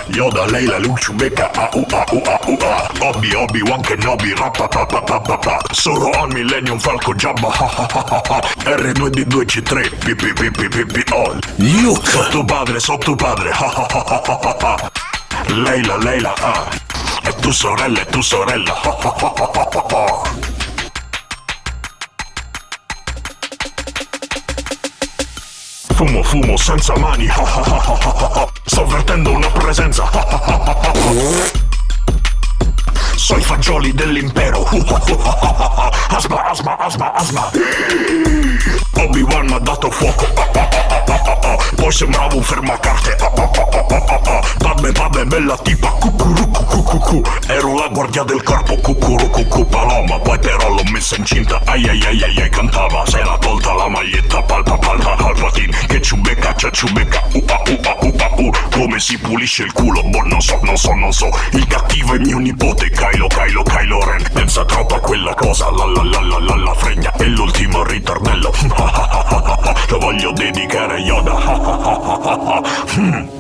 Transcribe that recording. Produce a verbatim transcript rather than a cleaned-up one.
Yoda, Leila, Luke, Chewbacca, ah uh ah uh ah uh ah. Obi, Obi-Wan Kenobi, rapapapapapapa. Solo al Millennium Falco, Jabba, ha ha ha ha. R due D due C tre, pi pi pi pi pi pi all. Luke! So tuo padre, so tuo padre, ha ha ha ha ha ha. Leila, Leila, ah. E tu sorella, e tu sorella, ha ha ha ha ha ha. Fumo, fumo senza mani, ha ha ha ha ha ha. Sto avvertendo una presenza, ha ha ha ha ha. So i fagioli dell'impero, asma, asma, asma, asma. Obi-Wan m'ha dato fuoco, poi sembravo un fermacarte. Vabbè, vabbè, bella tipa, cucurucu, cucucu. Ero la guardia del corpo, cucurucu, paloma. Poi però l'ho messa incinta, ai ai ai ai ai, cantava. Se l'ha tolta la maglietta, palpa, palpa, palpatin. Che ciubecca, c'è ciubecca, upa, upa, upa, u. Come si pulisce il culo, boh, non so, non so, non so. Il cattivo è mio nipote, Kylo, Kylo, Kylo Ren. Pensa troppo a quella cosa, la la la la la la fregna. E l'ultimo ritornello, lo voglio dedicare a Yoda.